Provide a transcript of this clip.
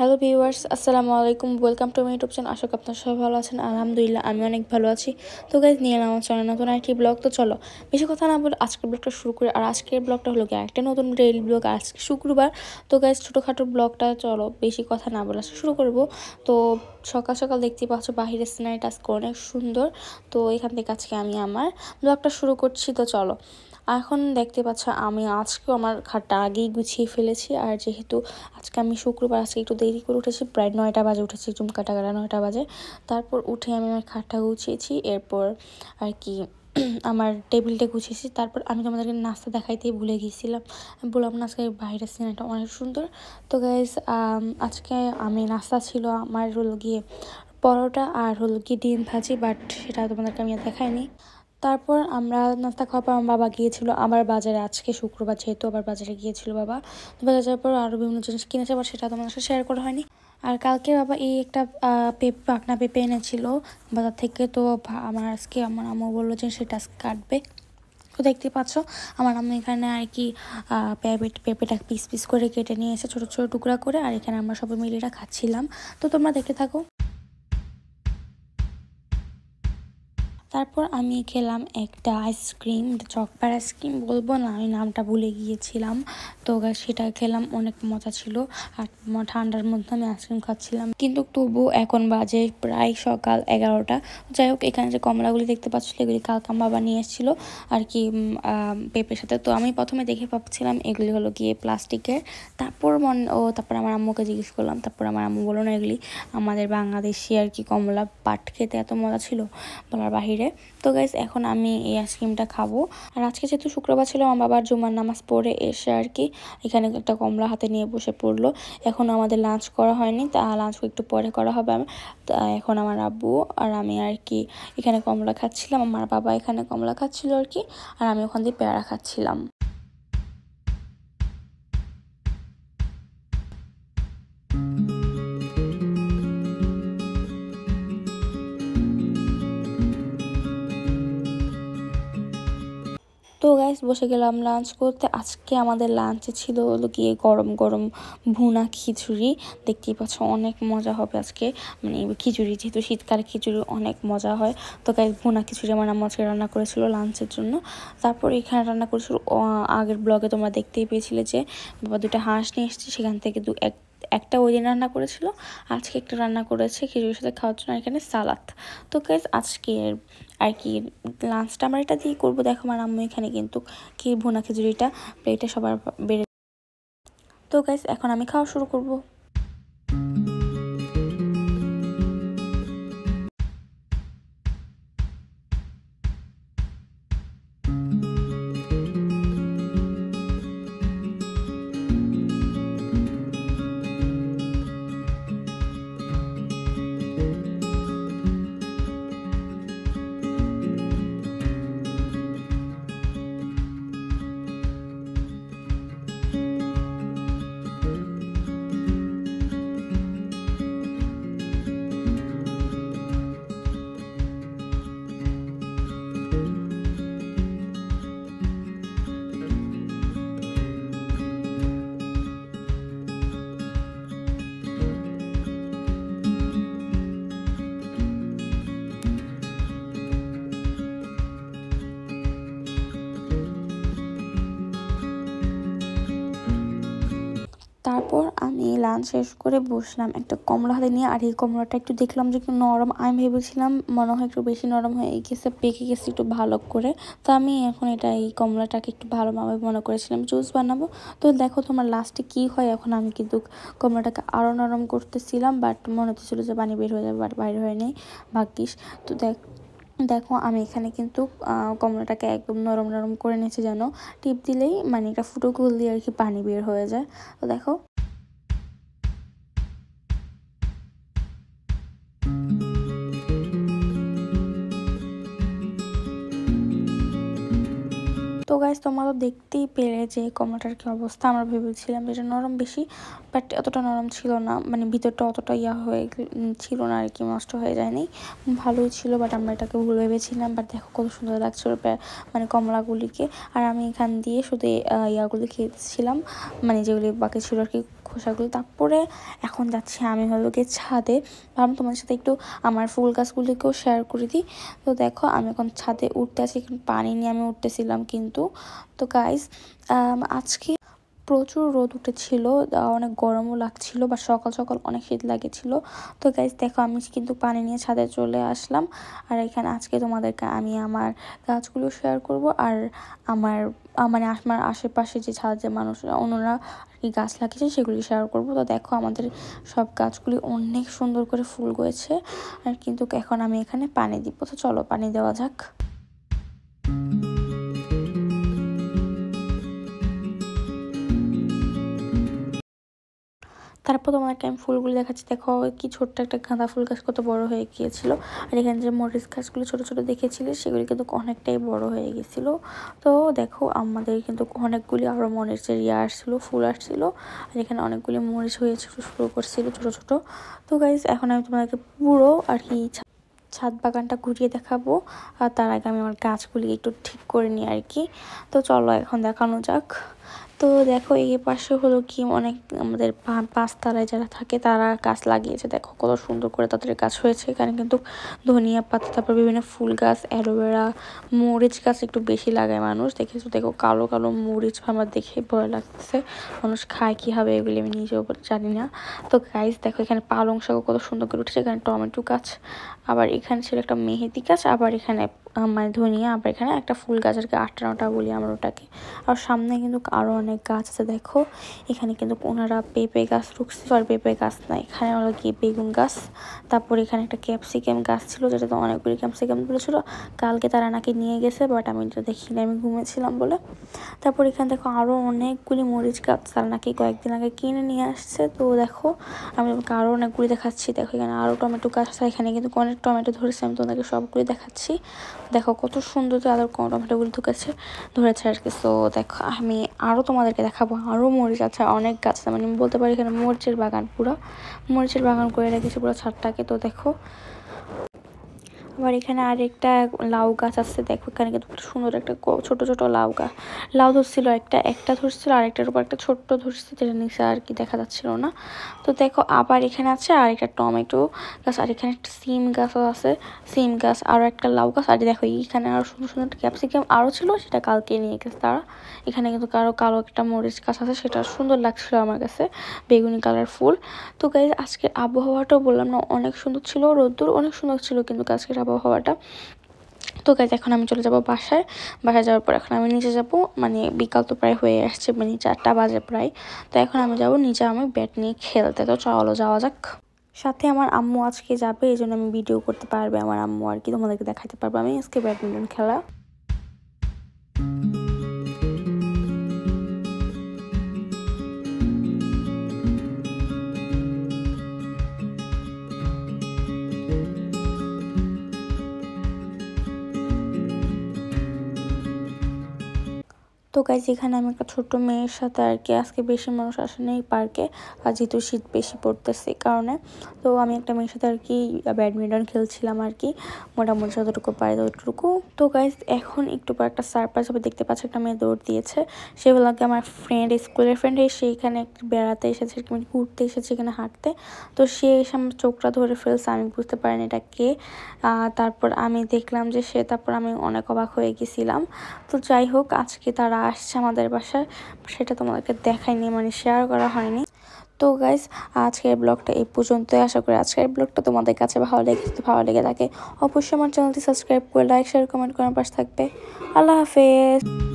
Hello viewers, আসসালামু আলাইকুম। Welcome to my YouTube channel. আশা করি আপনারা সবাই ভালো আছেন। আলহামদুলিল্লাহ আমি অনেক ভালো আছি। তো গাইজ, নিয়ে এলাম আমার চ্যানেল নতুন একটি ব্লগ। তো চলো বেশি কথা না বলে আজকের ব্লগটা শুরু করি। আর আজকের ব্লগটা হলো কি একটা নতুন ডেইলি ব্লগ। আজকে শুক্রবার। তো গাইজ, ছোটোখাটো ব্লগটা চলো বেশি কথা না বলে আজকে শুরু করব। তো সকাল সকাল দেখতে পাচ্ছ বাহিরের সিনারিটা আজকে অনেক সুন্দর। তো এখান থেকে আজকে আমি আমার ব্লগটা শুরু করছি। তো চলো, এখন দেখতে পাচ্ছ আমি আজকেও আমার খাটটা আগেই গুছিয়ে ফেলেছি। আর যেহেতু আজকে আমি শুক্রবার, আজকে একটু দেরি করে উঠেছি, প্রায় 9টা বাজে উঠেছি, চুমকাটা গাড়া 9টা বাজে। তারপর উঠে আমি আমার খাটটা গুছিয়েছি, এরপর আর কি আমার টেবিলটা গুছিয়েছি। তারপর আমি তোমাদেরকে নাস্তা দেখাইতেই ভুলে গিয়েছিলাম, বললাম না আজকে বাইরের সিনারিটা অনেক সুন্দর। তো গাইজ, আজকে আমি নাস্তা ছিল আমার হলো গিয়ে পরোটা আর হলো গিয়ে ডিম ভাজি, বাট সেটা তোমাদেরকে আমি আর দেখাইনি। তারপর আমরা নাস্তা খাওয়ার পর আমার বাবা গিয়েছিল আবার বাজারে, আজকে শুক্রবার যেহেতু আবার বাজারে গিয়েছিল বাবা। তো বাজারে যাওয়ার পর আরও বিভিন্ন জিনিস কিনেছে, আবার সেটা তোমাদের সাথে শেয়ার করা হয়নি। আর কালকে বাবা এই একটা পাকনা পেঁপে এনেছিল বাজার থেকে। তো আমার আজকে আমার আম্মু বললো যে সেটা কাটবে। তো দেখতে পাচ্ছ আমার আম্মু এখানে আর কি পেঁপেটা পিস পিস করে কেটে নিয়ে এসে ছোটো ছোটো টুকরা করে, আর এখানে আমরা সবাই মিলে এটা খাচ্ছিলাম। তো তোমরা দেখতে থাকো। তারপর আমি খেলাম একটা আইসক্রিম, চকবার আইসক্রিম বলবো না, আমি নামটা ভুলে গিয়েছিলাম। তো সেটা খেলাম, অনেক মজা ছিল। আর ঠান্ডার মধ্যে আমি আইসক্রিম খাচ্ছিলাম, কিন্তু তবু এখন বাজে প্রায় সকাল 11টা। যাই হোক, এখানে যে কমলাগুলি দেখতে পাচ্ছিল এগুলি কালকাম বাবা নিয়ে এসেছিলো আর কি পেঁপের সাথে। তো আমি প্রথমে দেখে ভাবছিলাম এগুলি হলো গিয়ে প্লাস্টিকের। তারপর আমার আম্মুকে জিজ্ঞেস করলাম, তারপর আমার আম্মু বললো না এগুলি আমাদের বাংলাদেশি আর কি কমলা, পাট খেতে এত মজা ছিল বলার বাহিরে। তো গাইস, এখন আমি এই আইসক্রিমটা খাবো। আর আজকে যেহেতু শুক্রবার ছিল, আমার বাবার জুমার নামাজ পড়ে এসে আর কি এখানে একটা কমলা হাতে নিয়ে বসে পড়লো। এখন আমাদের লাঞ্চ করা হয়নি, তা লাঞ্চ একটু পরে করা হবে। এখন আমার আব্বু আর আমি আর কি এখানে কমলা খাচ্ছিলাম, আমার বাবা এখানে কমলা খাচ্ছিল আর কি, আর আমি ওখান দিয়ে পেয়ারা খাচ্ছিলাম। তো গাইস, বসে গেলাম লাঞ্চ করতে। আজকে আমাদের লাঞ্চে ছিল হলো গিয়ে গরম গরম ভুনা খিচুড়ি। দেখতেই পাচ্ছ অনেক মজা হবে আজকে, মানে খিচুড়ি যেহেতু শীতকালে খিচুড়ি অনেক মজা হয়। তো গাইস, ভুনা খিচুড়ি আমার আম্মু আজকে রান্না করেছিল লাঞ্চের জন্য। তারপর এখানে রান্না করেছিল, আগের ব্লগে তোমরা দেখতেই পেয়েছিলে যে বাবা দুটো হাঁস নিয়ে এসেছে, সেখান থেকে একটা ওই দিন রান্না করেছিল, আজকে একটা রান্না করেছে খিচুড়ির সাথে খাওয়ার জন্য, এখানে সালাদ। তো গাইস, আজকে আর কি লাঞ্চটা আমরা এটা দিয়ে করবো। দেখো আমার আম্মু এখানে কিন্তু কি ভুনা খিচুড়িটা প্লেটে সবার বেড়ে। তো গাইস, এখন আমি খাওয়া শুরু করব। তারপর আমি লাঞ্চ শেষ করে বসলাম একটা কমলা হাতে নিয়ে। আর এই কমলাটা একটু দেখলাম যে একটু নরম, আমি ভেবেছিলাম মনে হয় একটু বেশি নরম হয়ে গেছে, পেকে গেছে একটু ভালো করে। তো আমি এখন এই কমলাটাকে একটু ভালোভাবে মনে করেছিলাম জুস বানাবো। তো দেখো তোমার লাস্টে কি হয়। এখন আমি কিন্তু কমলাটাকে আরও নরম করতেছিলাম, বাট মনে হচ্ছিল যে পানি বের হয়ে যাবে, বাট বাইরে হয় নেই, ভাগ্যিস। তো দেখো আমি এখানে কিন্তু কমলাটাকে একদম নরম নরম করে নিয়েছি, যেন টিপ দিলেই মানে এটা ফুটো করলে আর কি পানি বের হয়ে যায়। তো দেখো, তো গাইস, তোমরা তো দেখতেই পেলে যে কমলাটার কি অবস্থা। আমরা ভেবেছিলাম যেটা নরম বেশি, বাট এতটা নরম ছিল না, মানে ভিতরটা অতটা ছিল না আর কি, নষ্ট হয়ে যায়নি, ভালোই ছিল। বাট আমরা এটাকে ভুল ভেবেছিলাম। বাট দেখো কত সুন্দর লাগছিল মানে কমলাগুলিকে। আর আমি এখান দিয়ে শুধু ইয়াগুলি খেয়েছিলাম, মানে যেগুলি বাকি ছিল আর কি খোসাগুলো। তারপরে এখন যাচ্ছি আমি হলো গিয়ে ছাদে, ভাবলাম তোমাদের সাথে একটু আমার ফুল গাছগুলিকেও শেয়ার করে দিই। তো দেখো আমি এখন ছাদে উঠতে আছি, পানি নিয়ে আমি উঠতেছিলাম কিন্তু। তো গাইস আজকে প্রচুর রোদ উঠেছিল, অনেক গরমও লাগছিল, বা সকাল সকাল অনেক শীত লাগেছিল। তো গাইজ দেখো আমি কিন্তু পানি নিয়ে ছাদে চলে আসলাম। আর এখানে আজকে তোমাদেরকে আমি আমার গাছগুলো শেয়ার করব, আর আমার মানে আমার আশেপাশে যে ছাদে মানুষরা অন্যরা আর কি গাছ লাগিয়েছে সেগুলি শেয়ার করব। তো দেখো আমাদের সব গাছগুলি অনেক সুন্দর করে ফুল হয়েছে, আর কিন্তু এখন আমি এখানে পানি দিব। তো চলো পানি দেওয়া যাক। তারপর তোমাকে আমি ফুলগুলো দেখাচ্ছি, দেখো কি ছোট্ট একটা গাঁদা ফুল গাছ কত বড় হয়ে গিয়েছিল। আর এখানে যে মরিচ গাছগুলো ছোট ছোট দেখেছিলে সেগুলি কিন্তু অনেকটাই বড় হয়ে গেছিল। তো দেখো আমাদের কিন্তু অনেকগুলি আরও মরিচের আসছিল, ফুল আসছিল, আর এখানে অনেকগুলি মরিচ হয়েছিল, শুরু করছিল ছোট ছোট। তো গাইজ এখন আমি তোমাকে পুরো আর কি ছাদ বাগানটা ঘুরিয়ে দেখাবো, আর তার আগে আমি আমার গাছগুলি একটু ঠিক করে নিই আর কি। তো চলো এখন দেখানো যাক। তো দেখো এই পাশে হলো কি অনেক আমাদের পাঁচতলায় যারা থাকে তারা গাছ লাগিয়েছে, দেখো কত সুন্দর করে তাদের গাছ হয়েছে। এখানে কিন্তু ধনিয়া পাতা, তারপর বিভিন্ন ফুল গাছ, অ্যালোভেরা, মরিচ গাছ একটু বেশি লাগায় মানুষ, দেখেছো দেখো কালো কালো মরিচ, আমার দেখে ভয় লাগতেছে, মানুষ খায় কি হবে এগুলি আমি নিজেও জানি না। তো গাইস দেখো এখানে পালং শাকও কত সুন্দর করে উঠেছে, এখানে টমেটো গাছ, আবার এখানে ছিল একটা মেহেদি গাছ, আবার এখানে মানে ধনিয়া, আবার এখানে একটা ফুল গাছ আর কি, 8টা বলি আমরা ওটাকে। আর সামনে কিন্তু আরো অনেক গাছ আছে, দেখো এখানে কিন্তু ওনারা পেঁপে গাছ রুখছে, আর পেঁপে গাছ না, এখানে হলো কি বেগুন গাছ। তারপর এখানে একটা ক্যাপসিকাম গাছ ছিল, যেটাতে অনেকগুলি ক্যাপসিকাম ছিল, কালকে তারা নাকি নিয়ে গেছে, বাট আমি তো দেখিনি, আমি ঘুমেছিলাম বলে। তারপর এখানে দেখো আরো অনেকগুলি মরিচ গাছ তারা নাকি কয়েকদিন আগে কিনে নিয়ে আসছে। তো দেখো আমি তোমাকে আরো অনেকগুলি দেখাচ্ছি, দেখো এখানে আরো টমেটো গাছ আছে, এখানে কিন্তু অনেক টমেটো ধরেছে, আমি তোমাদেরকে সবগুলি দেখাচ্ছি। দেখো কত সুন্দর তাদের টমেটোগুলি ধরেছে আর কি। তো দেখো আমি আরো তোমাদেরকে দেখাবো, আরো মরিচ আছে, অনেক গাছ, মানে আমি বলতে পারি এখানে মরিচের বাগান, পুরো মরিচের বাগান করে রেখেছে পুরো ছাদটাকে। তো দেখো আবার এখানে আরেকটা লাউ গাছ আছে, দেখো এখানে কিন্তু সুন্দর একটা ছোট ছোট লাউ ধরছিল, একটা ধরছিল, আরেকটার উপর একটা ছোট্ট ধরছিল, যেটা নিচে আর কি দেখা যাচ্ছিল না। তো দেখো আবার এখানে আছে আরেকটা টমেটো গাছ, আর এখানে একটা সিম গাছও আছে, সিম গাছ, আরও একটা লাউ গাছ, আর দেখো এইখানে আরো সুন্দর সুন্দর ক্যাপসিকাম আরও ছিল, সেটা কালকে নিয়ে গেছে তারা। এখানে কিন্তু কালো একটা মরিচ গাছ আছে, সেটা সুন্দর লাগছিল আমার কাছে, বেগুনি কালার ফুল। তো গাইজ আজকের আবহাওয়াটাও বললাম না অনেক সুন্দর ছিল, রোদ্দুর অনেক সুন্দর ছিল কিন্তু আজকের আবহাওয়াটা। তো গাইজ এখন আমি চলে যাব বাসায় যাওয়ার পর এখন আমি নিচে যাব, মানে বিকাল তো প্রায় হয়ে আসছে, মানে 4টা বাজে প্রায়। তো এখন আমি যাব নিচে আমি ব্যাট নিয়ে খেলতে। তো চলো যাওয়া যাক। সাথে আমার আম্মু আজকে যাবে, এই জন্য আমি ভিডিও করতে পারবে আমার আম্মু আর কি, তোমাদেরকে দেখাতে পারবো আমি আজকে ব্যাডমিন্টন খেলা। তো গাইজ এখানে আমি একটা ছোট্ট মেয়ের সাথে আর কি, আজকে বেশি মানুষ আসে নেই পার্কে, আর যেহেতু শীত বেশি পড়তেছে এই কারণে। তো আমি একটা মেয়ের সাথে আর কি ব্যাডমিন্টন খেলছিলাম আর কি, মোটামুটি যতটুকু পারে ততটুকু। তো গাইজ এখন একটু পর একটা সারপ্রাইজ হবে, দেখতে পাচ্ছি একটা মেয়ে দৌড় দিয়েছে, সে বলে আমার ফ্রেন্ড, স্কুলের ফ্রেন্ড, সেইখানে বেড়াতে এসেছে, মানে ঘুরতে এসেছে এখানে হাঁটতে। তো সে এসে আমার চোখটা ধরে ফেলছে, আমি বুঝতে পারিনি এটা কে। তারপর আমি দেখলাম যে সে, তারপর আমি অনেক অবাক হয়ে গেছিলাম। তো যাই হোক আজকে তারা আসছে আমাদের বাসায়, সেটা তোমাদেরকে দেখাইনি, মানে শেয়ার করা হয়নি। তো গাইজ আজকের ব্লগটা এই পর্যন্তই, আশা করি আজকের ব্লগটা তোমাদের কাছে ভালো লেগে থাকে, অবশ্যই আমার চ্যানেলটি সাবস্ক্রাইব করে লাইক শেয়ার কমেন্ট করার পাশে থাকবে। আল্লাহ হাফেজ।